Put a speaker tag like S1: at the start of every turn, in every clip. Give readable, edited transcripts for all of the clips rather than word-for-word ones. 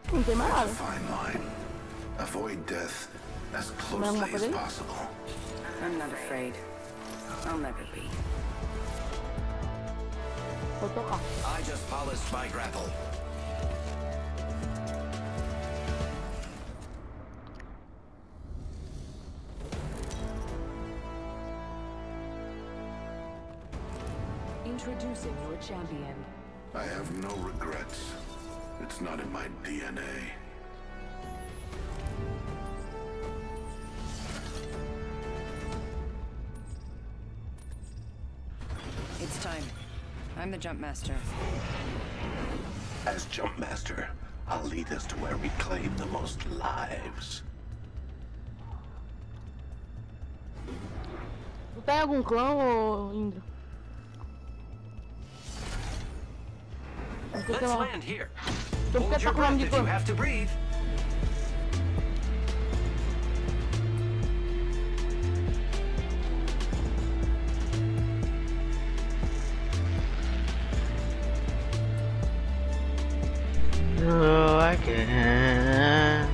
S1: Não tem mais
S2: It's a
S1: nada.
S2: fine line. Avoid death as
S1: Mais alguma
S2: closely
S1: coisa
S2: as
S1: aí?
S2: possible.
S3: I'm not afraid. I'll never be.
S1: Vou tocar.
S4: I just polished my grapple.
S3: Introducing your champion.
S2: I have no regrets. It's not in my DNA.
S3: It's time. I'm the jump master.
S2: As Jump Master, I'll lead us to where we claim the most lives.
S1: Tu tem algum clã, ô Indra?
S4: Let's land here.
S1: Então por que
S4: Hold your
S1: tá com o nome
S4: breath
S1: de
S4: if you
S1: clã?
S4: have to breathe.
S5: Oh, I can.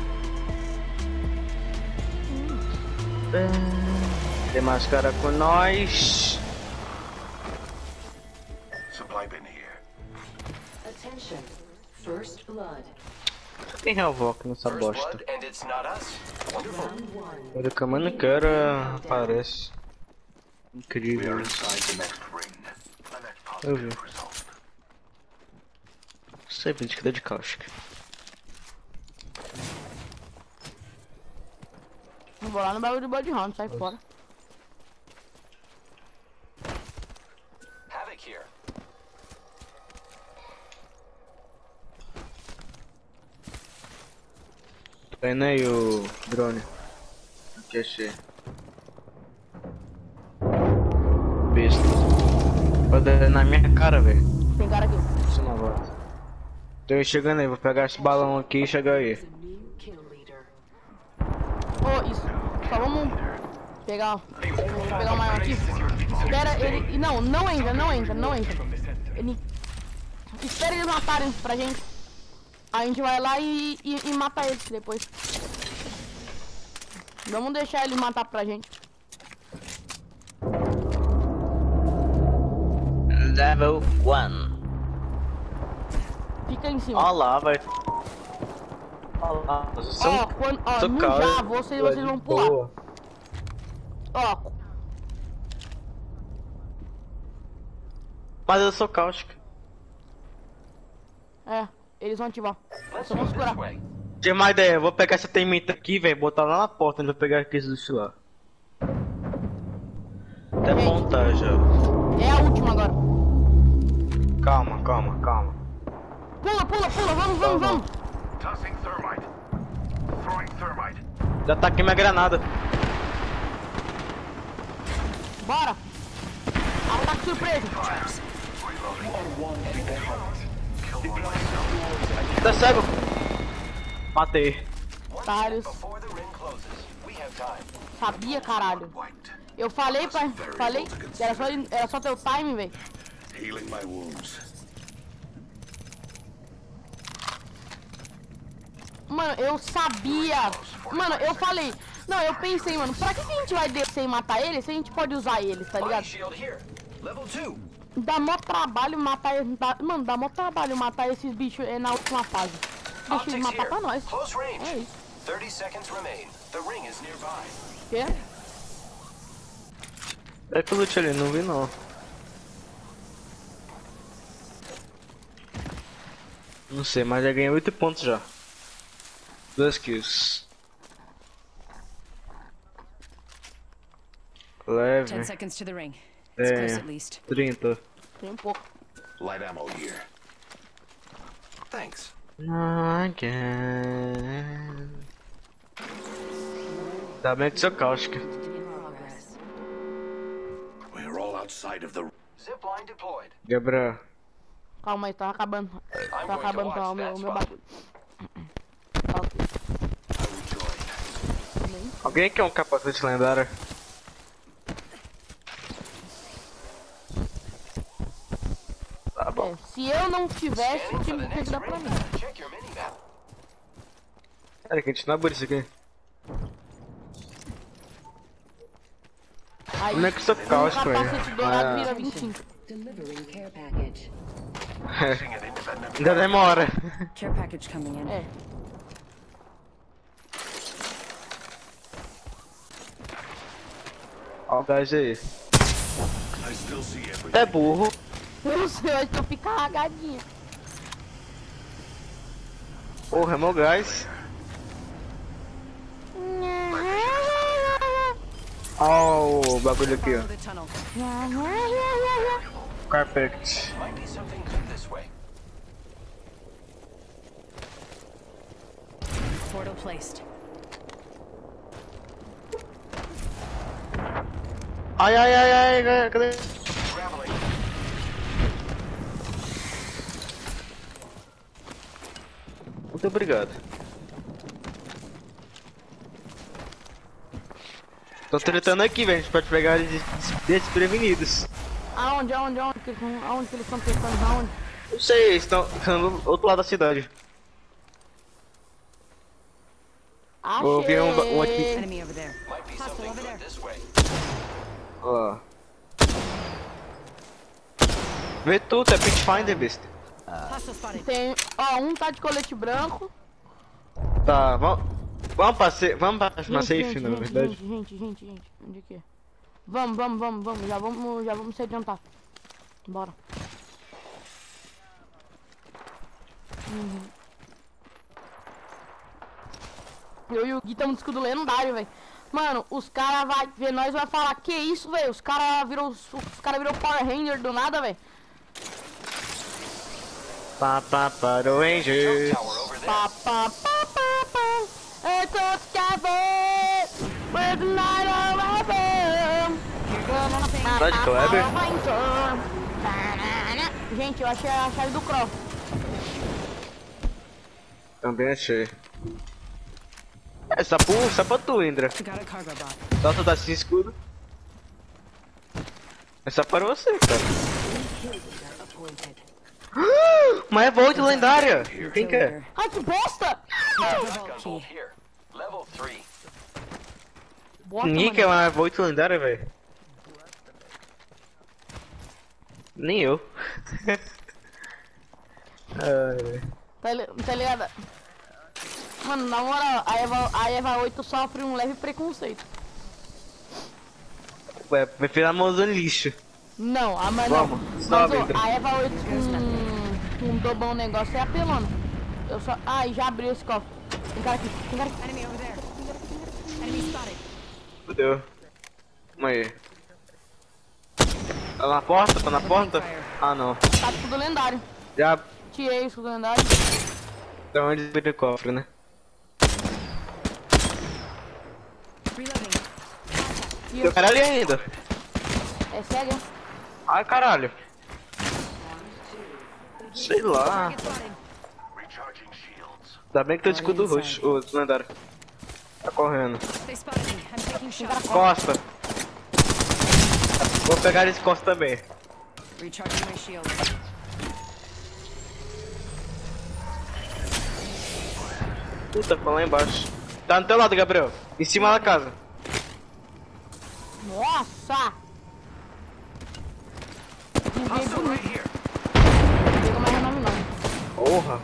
S5: Tem mais cara com nós.
S2: Supply bin here.
S3: Attention. First blood.
S5: Tem Hellvock nessa
S4: First
S5: bosta.
S4: blood and it's not us. Wonderful.
S3: Round one.
S5: Olha que a mano cara aparece.
S2: We
S5: Incrível
S2: are
S5: isso.
S2: inside the next ring. A net
S5: Eu vi.
S2: positive result.
S5: Sei, gente, que dá de cáustica.
S1: Não vou lá no bagulho do Bloodhound, sai fora.
S4: Havoc here.
S5: Tá indo aí o drone. Aqui achei. Besta. Pode dar na minha cara, velho.
S1: Tem cara aqui.
S5: Isso não volta. Tô chegando aí, vou pegar esse balão aqui e chegar aí.
S3: The new kill leader.
S1: Ô, isso. Só vamos pegar. Vou pegar o maior aqui. Espera ele. Não, não entra, não entra, não entra. Ele. Espera eles matarem pra gente. Aí a gente vai lá e mata eles depois. Vamos deixar ele matar pra gente.
S5: Level 1.
S1: Fica em cima.
S5: Olha lá, vai. Olha lá. Vocês são.
S1: Ó, quando, ó,
S5: são
S1: no
S5: caras,
S1: já vocês
S5: de
S1: vão pular.
S5: boa.
S1: Ó,
S5: Mas eu sou cáustica.
S1: é, eles vão ativar.
S4: Let's
S1: Só
S4: go
S1: vamos
S4: this
S1: segurar.
S4: way.
S5: Tem uma ideia, eu vou pegar essa temita aqui, velho, botar lá na porta onde eu pegar aqueles lixo lá. Até
S1: Gente.
S5: montar já.
S1: É a última agora.
S5: Calma, calma, calma.
S1: Pula, pula, pula, vamos, vamos, vamos.
S2: Tossing thermite. Throwing thermite.
S5: Já tá aqui minha granada.
S1: Bora. Ataque surpresa.
S5: Tá cego? Matei.
S1: Otários.
S4: Before the ring closes, we have time.
S1: Sabia, caralho.
S2: Wiped.
S1: Eu falei que era só teu time, velho.
S2: Healing my wounds.
S1: Mano, eu sabia. Mano, eu falei. Não, eu pensei, mano, pra que a gente vai descer e matar eles se a gente pode usar eles, tá
S4: Body
S1: ligado?
S4: shield here. Level 2.
S1: Dá mó trabalho matar eles. Mano, dá mó trabalho matar esses bichos na última fase. Deixa eles
S4: Optics
S1: matar
S4: here.
S1: pra nós.
S4: Close range.
S1: É isso.
S4: 30 seconds remain. The ring is nearby.
S1: Quê?
S5: É que o loot ali, não vi não. Não sei, mas já ganhei 8 pontos já. 2 kills.
S3: 10
S5: Leve.
S3: seconds to the ring. It's close at least.
S5: 30.
S1: Tem um pouco.
S2: Light ammo here.
S4: Thanks.
S5: Again. Tá bem que sou cáustica.
S3: In progress.
S2: We're all outside of the.
S4: Zipline deployed.
S5: Gabriel.
S1: Calma aí, tá acabando.
S4: I'm
S1: Tá
S4: going to
S1: acabando
S4: watch
S1: tá, o
S4: that
S1: meu
S4: spot.
S1: bagulho. Tá ok.
S2: I will join.
S5: Alguém quer um capacete lendário? Tá bom.
S1: É, se eu não tivesse,
S4: Scanning for
S1: tinha
S4: the
S1: que
S4: next
S1: dar pra
S4: ring.
S1: mim.
S4: Check your mini-map.
S5: Pera que a gente não abriu isso aqui.
S1: Aí,
S5: Como é que isso
S1: um
S5: caos com ele?
S1: capacete dourado vira 25.
S3: Delivering care package.
S5: Ainda demora.
S3: Care package coming in.
S1: É.
S5: Ó o gás aí.
S2: I still see everything.
S5: É burro.
S1: Eu sei, hoje eu fico carregadinha.
S5: Porra, é meu gás. Ó o bagulho aqui, ó.
S3: The tunnel.
S5: Carpet.
S4: Might be something good this way.
S3: Portal placed.
S5: Ai, ai, ai, ai, cadê?
S4: Traveling.
S5: Muito obrigado. Tô tretando aqui, velho. A gente pode pegar eles desprevenidos.
S1: Aonde que eles estão tentando? Aonde?
S5: Não sei, eles estão do outro lado da cidade.
S1: Achei.
S5: Vou ver um aqui.
S3: Enemy over there.
S4: Might be
S3: Hostile
S4: something
S3: over
S4: good
S3: there.
S4: this way.
S5: Ó. Vê tudo, é Pitfinder, besta.
S3: Hostile spotted.
S1: Tem, ó, um tá de colete branco.
S5: Tá, vamos pra safe, na verdade.
S1: Gente, onde é que é? Vamos, já vamos se adiantar. Bora. Eu e o Gui estamos de escudo lendário, velho. Mano, os caras vai ver nós e vai falar, que isso, velho? Os caras virou Power Ranger do nada, velho.
S5: Para o Ranger.
S4: Tower over there.
S1: Pá. Eu tô Scaver, with the night over.
S5: Tá de Kleber?
S1: Gente, eu achei a chave do Cross.
S5: Também achei. Essa pra tu, Indra.
S3: Got a cargo bot.
S5: Só tu dá assim escudo. Essa para você, cara. Mas é Volt lendária. Quem quer?
S1: Ai, que bosta!
S4: Shotgun bolt here. Level 3.
S1: Bosta,
S5: Nick é
S1: mano.
S5: uma Volt lendária, velho. Nem eu. Ai,
S1: Tá ligado? Mano, na moral, a Eva 8 sofre um leve preconceito.
S5: ué, prefiro a Amazon lixo.
S1: Não, a mas
S5: Vamos,
S1: não.
S5: sobe,
S1: Mas,
S5: Indra.
S1: ó, a Eva 8 com um dobão negócio é apelando. Eu só. Ai, já abriu esse cofre. Tem cara aqui.
S3: Enemy over there. Enemy spotted.
S5: Fudeu. Calma aí. Tá na porta? Tá na porta? Ah, não.
S1: Tá tudo lendário.
S5: Já
S1: Tirei isso do lendário.
S5: dá onde abrir o cofre, né?
S3: Reloading.
S1: E
S5: Tem o cara ali ainda.
S1: é cega.
S5: Ai, caralho. Sei lá.
S3: Target spotted.
S2: Recharging shields.
S5: Ainda bem que tem escudo roxo. O lendário. Tá correndo.
S3: They spotted me. I'm taking shots.
S5: Costa. Vou pegar esse costa também.
S3: Recharging my shield.
S5: Puta, foi lá embaixo. Tá no teu lado, Gabriel. Em cima da casa.
S1: Nossa!
S4: Hostile right here.
S1: Não pega mais renome não.
S5: Porra.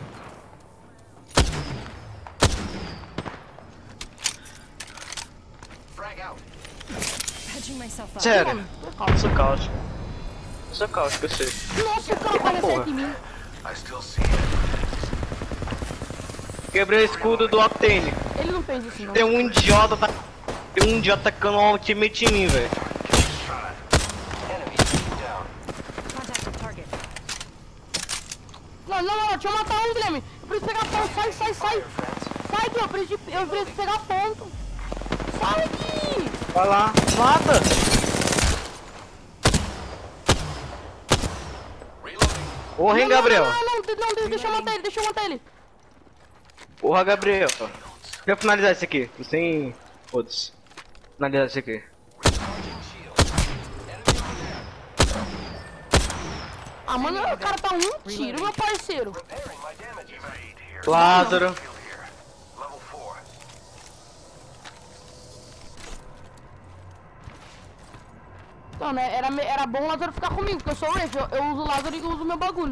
S4: Frag out.
S3: Patching myself up.
S5: Sério. Eu sou cáustico. Eu sou cáustico, eu sei.
S1: Nossa, o cara apareceu
S5: Porra.
S1: aqui em mim.
S2: I still see it.
S5: Quebrei o escudo do Octane.
S1: Ele não fez isso não.
S5: Tem um idiota tacando um ultimate em mim, velho.
S4: Enemy shooting down.
S3: Contact with target.
S1: Não, deixa eu matar um, Guilherme. Eu preciso pegar ponto, sai. Sai aqui, eu preciso pegar ponto. Sai aqui!
S5: Vai lá, mata!
S4: Reloading.
S5: Porra, hein, Gabriel?
S1: Não, deixa eu matar ele.
S5: Porra, Gabriel. Deixa eu finalizar isso aqui. Sem. Foda-se. Finalizar isso aqui.
S4: Recharging shields.
S1: Ah, mano, o cara tá um tiro, meu parceiro.
S4: Repairing my damage.
S5: Lázaro.
S2: Shield here. Level 4.
S1: Então, né? Era bom o Lázaro ficar comigo, porque eu sou o Wraith. Eu uso o Lázaro e uso o meu bagulho.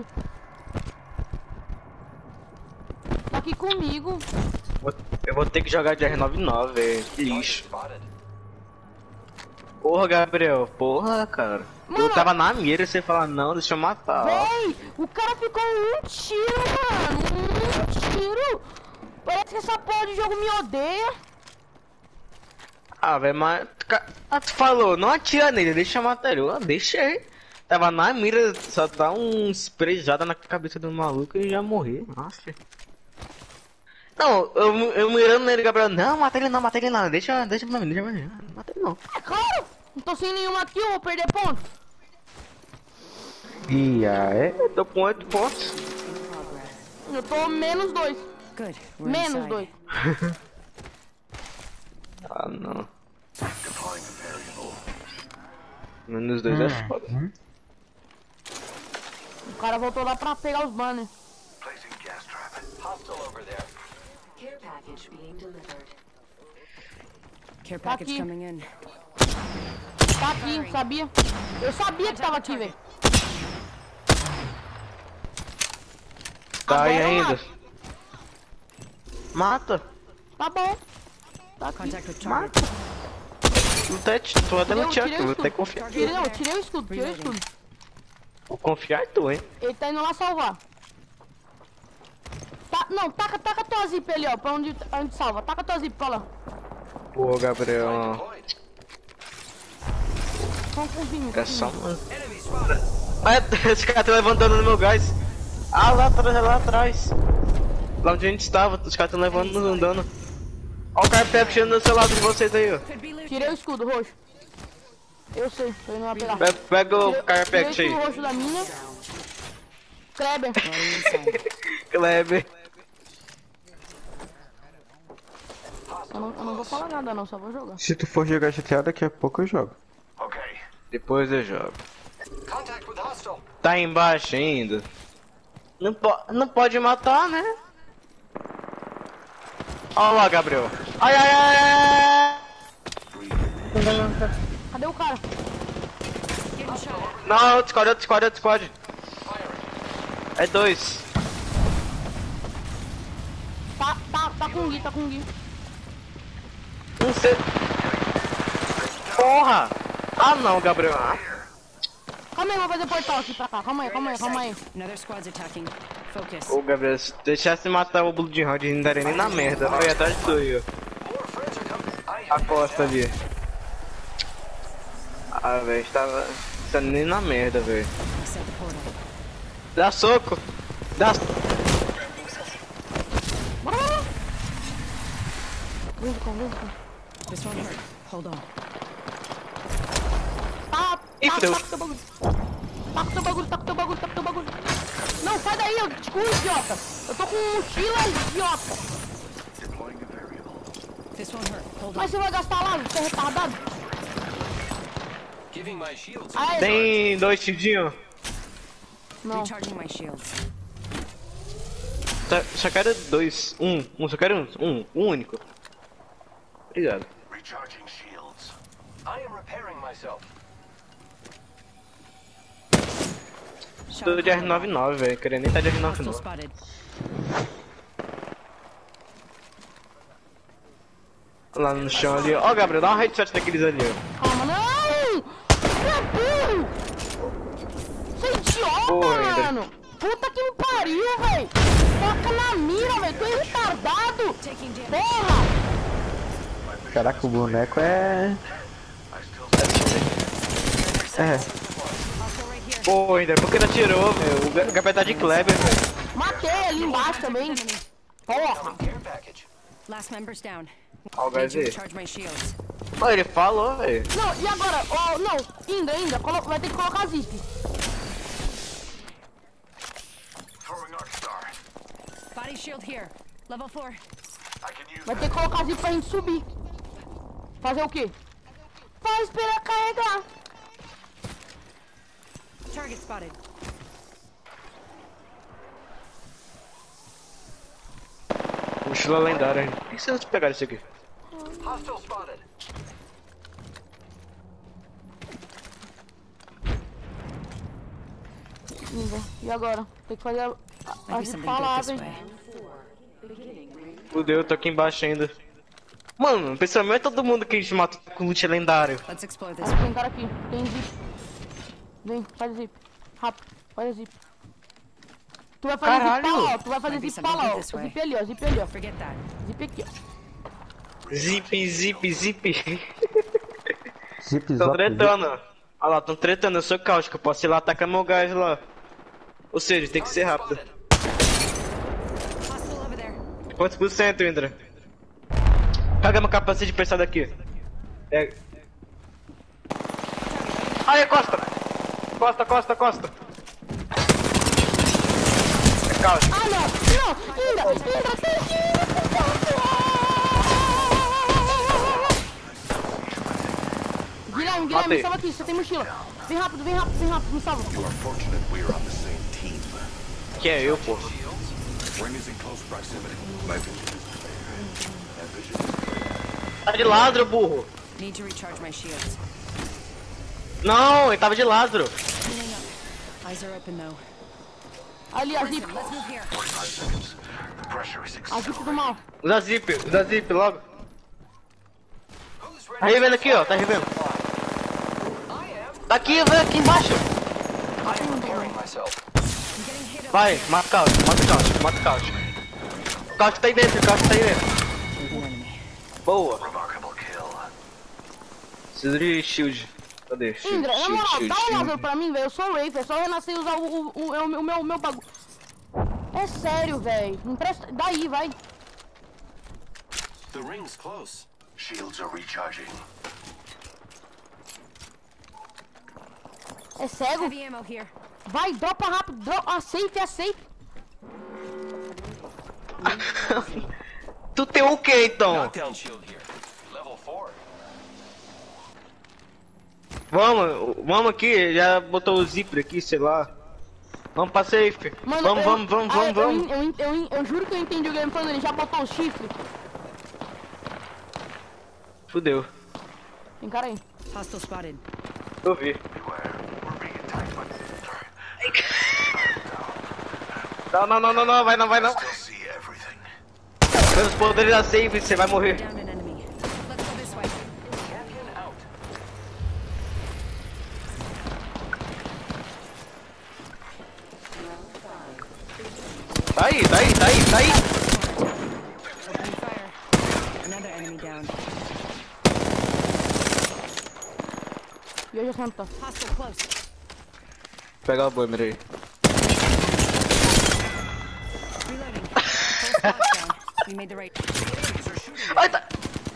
S1: Tá aqui comigo.
S5: Eu vou ter que jogar de R99, velho. Que lixo.
S4: Spotted.
S5: Porra, Gabriel. Porra, cara.
S1: Mano,
S5: Eu tava na mira e você fala, não, deixa eu matar. Ó.
S1: Véi, o cara ficou um tiro, mano. Um tiro. Parece que essa porra de jogo me odeia.
S5: Ah, velho, mas... tu falou, não atira nele, deixa eu matar ele. Eu deixei. Tava na mira, só dá um sprayjada na cabeça do maluco e já morri. Nossa. Não, eu mirando nele, Gabriel. Não, mata ele não. Deixa pra mim, Não mata ele não.
S1: É claro. Não tô sem nenhuma aqui, eu vou perder ponto.
S5: E aí? Eu tô com 8 pontos.
S1: Eu tô -2.
S3: Good. We're inside.
S1: -2.
S5: Ah, não.
S2: Deploying a variable.
S5: -2 é foda.
S1: O cara voltou lá pra pegar os banners.
S2: Placing gas trap.
S4: Hostile over there.
S6: Care package being delivered.
S3: Care package
S1: aqui.
S3: coming in.
S1: Tá aqui, sabia? Eu sabia que tava aqui, velho.
S5: Tá aí
S1: Agora eu
S5: ainda.
S1: mato.
S5: Mata.
S1: Tá bom. Tá aqui.
S3: Contact with target.
S5: Mata. Não tá, tô dando tiro aqui,
S1: tirei o
S5: vou ter que
S1: escudo.
S5: confiar.
S1: Tirei o escudo, tirei o escudo.
S5: Vou confiar em tu, hein.
S1: Ele tá indo lá salvar. Tá, não, taca tua zip ali, ó, pra onde salva. Taca tua zip pra lá.
S5: Pô, Gabriel.
S4: Deployed.
S1: Confia em mim.
S5: É só uma...
S4: Enemy spotted.
S5: Ah, esse cara tá levantando no meu gás. Ah, lá atrás. Lá onde a gente estava, os caras estão levando andando. Ó o cara puxando do seu lado de vocês aí, ó.
S3: Could be loot.
S1: Tirei o escudo roxo. Eu sei, tô indo lá pegar.
S5: Pega o Carpex
S1: Tirei o
S5: aí.
S1: escudo roxo da minha. Kleber.
S5: Kleber.
S1: Eu não vou falar nada não, só vou jogar.
S7: Se tu for jogar GTA, daqui a pouco eu jogo.
S2: Okay.
S5: Depois eu jogo.
S4: Contact with hostile.
S5: Tá embaixo ainda. Não pode matar, né? Olha lá, Gabriel. Ai.
S1: Cadê o cara?
S3: Getting shot at.
S5: Não, outro squad. É 2.
S1: Tá com Gui,
S5: Não sei. Porra! Ah não, Gabriel.
S1: Calma aí, vou fazer portal aqui pra cá. Calma aí.
S3: Another squad's attacking. Focus.
S5: Ô Gabriel, se deixasse matar o Blood Round, não daria nem na merda. Olha atrás de tu aí, ó.
S4: More friends are coming. I
S5: A
S4: have
S5: costa ali. Ah, velho, estava nem na merda, velho.
S3: Set the portal.
S5: Dá soco! Dá.
S1: Bora lá. Vem com.
S3: This won't hurt. Hold on.
S5: Ih, fudeu.
S1: Tá com teu bagulho. Não, sai daí, eu te curo, idiota. Eu tô com mochila, idiota.
S2: Deploying a variable.
S3: This won't hurt. Hold on.
S1: Mas você vai gastar lá, você é retardado?
S4: giving my shields.
S1: Aí,
S5: Tem 2 tidinhos.
S1: não.
S3: Recharging my shields.
S5: Só quero 2. Só quero um único. Obrigado.
S2: Recharging shields.
S4: I am repairing myself.
S5: Tô de R99, velho. Queria nem estar de
S3: Hostile
S5: R99.
S3: spotted.
S5: Lá no chão ali. Ó, Gabriel, dá uma headshot daqueles ali, ó.
S1: Calma, não! Você é burro! Você é idiota,
S5: Porra, ainda.
S1: mano! Puta que me pariu, velho! Toca na mira, velho! Tu é retardado!
S3: Taking damage.
S1: Porra!
S7: Caraca, o boneco é. É.
S3: Hostile right here.
S5: Pô, ainda por que ele atirou, meu? O Gabriel tá de Kleber, velho.
S1: Matei ali embaixo também! Porra!
S4: Care package.
S3: Last member's down.
S5: Ó, o
S3: Need to
S5: gás aí.
S3: recharge my shields.
S5: Ó, ele falou, velho.
S1: Não, e agora? Oh, não, ainda, vai ter que colocar zip.
S2: Throwing Arc Star.
S3: Body shield here. Level 4.
S2: I can use
S1: Vai ter que colocar zip pra gente subir. Fazer o quê? Vai esperar carregar.
S3: Target spotted.
S5: Mochila lendária, hein? Por que vocês pegaram isso aqui?
S4: Hostile spotted.
S1: Ainda. E agora? Tem que fazer
S3: Maybe
S1: as
S3: something good this
S1: palavras.
S3: way.
S5: Fudeu, eu tô aqui embaixo ainda. Mano, pensamento é todo mundo que a gente mata com loot lendário.
S3: Let's explore this
S1: Tem
S3: way.
S1: cara aqui. Tem zip. Vem, faz zip. Rápido, faz zip. Tu vai fazer zip pra lá, ó. Tu vai fazer
S3: Might be
S1: zip pra lá, ó.
S3: something this way.
S1: Zip ali, ó. Zip ali, ó.
S3: Forget that.
S1: Zip aqui, ó.
S5: Zip, zip, zip.
S7: Zip,
S5: Tão
S7: zop,
S5: tretando. Olha lá, tão tretando, eu sou cáustico, eu posso ir lá atacar meu gás lá. Ou seja, tem que ser rápido.
S3: Hostile over there.
S5: Quantos por cento, Indra? Caga meu capacete pra essa daqui. É. Aí, Costa! Costa, Costa, Costa! É cáustico.
S1: Ah, não! Não! Indra! Indra, Guilherme,
S5: Matei.
S1: me salva aqui, você tem mochila. Vem rápido, me salva.
S2: You are fortunate we're on the same team.
S5: Que é eu, pô.
S2: Ring is in close proximity. My vision is clear. That vision is clear.
S5: Tá de ladro, burro.
S3: Need to recharge my shields.
S5: Não, ele tava de ladro.
S3: Healing up. Eyes are open though.
S1: Ali, a zip.
S3: Let's move here.
S2: 45 seconds. The pressure is
S1: A zip do mal.
S5: Usa zip logo. Tá revendo aqui, ó, tá revendo. Tá aqui, velho, aqui embaixo.
S4: I am repairing myself.
S3: I'm getting hit over
S5: Vai, mata o cáustico, mata o cáustico, mata o cáustico. O cáustico tá aí dentro, o cáustico tá aí dentro.
S3: an enemy.
S5: Boa.
S2: remarkable kill.
S5: Preciso de shield. Cadê? Shield,
S1: Indra, na
S5: shield,
S1: moral,
S5: shield,
S1: dá um
S5: shield.
S1: lado pra mim, velho. Eu sou Wraith, é só renascer e usar o meu bagulho. É sério, velho. Empresta. Daí, vai.
S4: The ring's close.
S2: Shields are recharging.
S1: É cego?
S3: Heavy ammo here.
S1: Vai, dropa rápido. Dropa. Aceite, aceite.
S5: Tu tem o que então?
S4: Knockdown shield here. Level 4.
S5: Vamos aqui, já botou o zíper aqui, sei lá. Vamos pra safe.
S1: Mano,
S5: Vamos.
S1: Eu juro que eu entendi o game falando. Ele já botou o chifre.
S5: Fudeu.
S1: Tem cara aí.
S3: Hostile spotted.
S5: Eu vi.
S2: Beware. We're being attacked by...
S5: Não, vai não.
S2: Still see everything.
S5: Meus poderes da safe, você vai morrer.
S3: Down an enemy. Let's go this way.
S4: Champion out.
S5: Tá aí.
S3: Open fire. Another enemy down.
S1: E eu já sento.
S3: Hostile close.
S5: Pega o boomer aí.
S3: Reloading. Full squad down. We made the right.
S5: Ai, tá.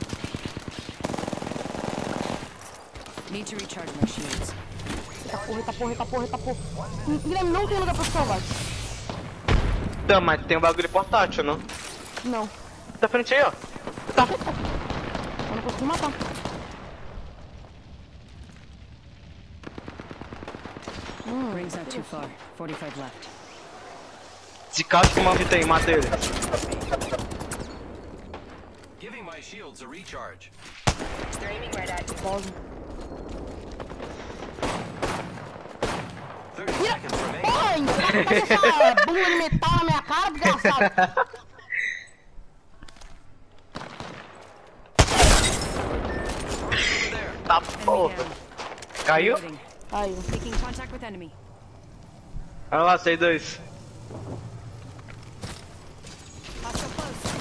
S3: Need to recharge my shields.
S1: Eita porra. Guilherme, não tem lugar pra salvar.
S5: Tá, mas tem um bagulho portátil, não?
S1: Não.
S5: Tá frente aí, ó. Tá.
S1: Eu não consigo matar.
S3: Ring's not too far. 45 left.
S5: Esse cáustico que maldito aí, mata ele.
S4: Giving my shields a recharge.
S1: Pause.
S4: 30 seconds remaining.
S1: Porra, Indra, tá essa bunda de metal na minha cara, desgraçado.
S5: Tá
S3: Enemy
S5: porra.
S3: down.
S5: Caiu?
S3: Reloading.
S1: Aí.
S3: Making contact with enemy.
S5: Olha lá, C2.
S3: Hostile close.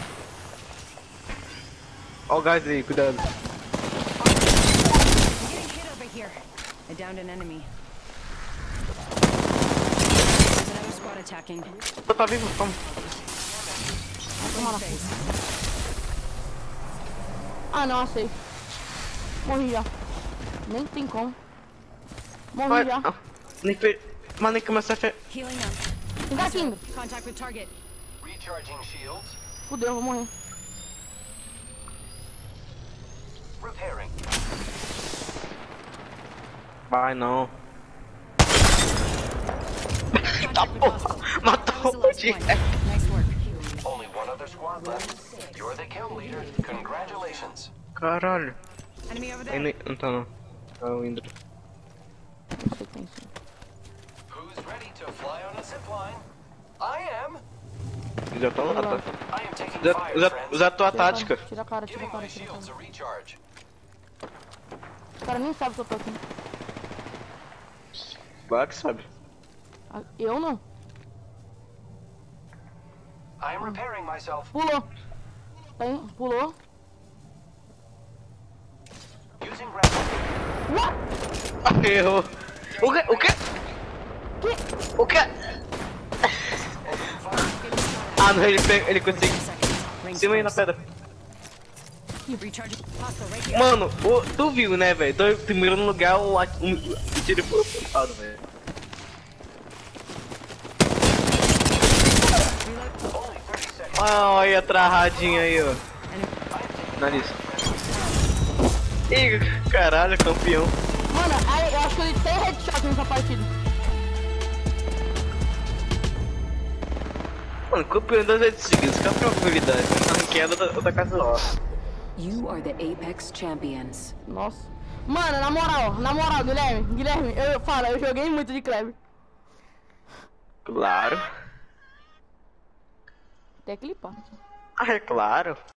S5: Olha o gás aí, cuidado.
S3: I'm getting hit over here. I downed an enemy. There's another squad attacking.
S5: Tá vivo, vamos.
S1: Ah, não, sei. Morri já. Nem tem como. Morri
S5: Vai.
S1: já.
S5: Ah, nem fez. Mas nem começou a fe...
S3: Healing up.
S1: Tem cara aqui, Indra.
S3: Contact with target.
S4: Recharging shields.
S1: Fudeu, eu vou morrer.
S4: Repairing.
S5: Vai não.
S3: Contact with hostile. That
S5: Matou
S3: was the
S5: o
S3: last
S5: dia.
S3: one. Nice work.
S4: Only one other squad left. You're the kill leader. Congratulations.
S5: Caralho.
S3: Enemy over
S5: Aí
S3: there.
S5: não tá não. É o Indra.
S1: Não sei quem é isso.
S4: Who's ready to fly on a zip line? I am.
S5: Já tô lá, tá?
S4: I am taking fire, friends.
S5: Usa a tua tática.
S1: Tira a cara, tira a
S4: Giving
S1: cara,
S4: my
S1: tira a cara.
S4: shields a recharge.
S1: O cara nem sabe que eu tô aqui.
S5: Claro que sabe.
S1: Ah, eu não.
S4: I am repairing myself.
S1: Pulou. Tem, pulou.
S4: Using gravity.
S1: What?
S5: Errou. O quê? O quê? O quê? Ah, não, ele conseguiu. Em cima aí na pedra. Mano, tu viu, né, velho? Tu mirou no lugar, o tiro foi apontado, velho. Olha a travadinha aí, ó. Nariz. Ih, caralho, campeão.
S1: Mano, aí, eu acho que ele tem headshot nessa partida.
S5: Mano, campeão 2 vezes seguidas, qual a probabilidade? Ranqueada da casual.
S3: You are the Apex champions.
S1: Nossa. Mano, na moral, Guilherme, eu falo, eu joguei muito de Kleber.
S5: Claro.
S1: Até clipar.
S5: Ah, é claro.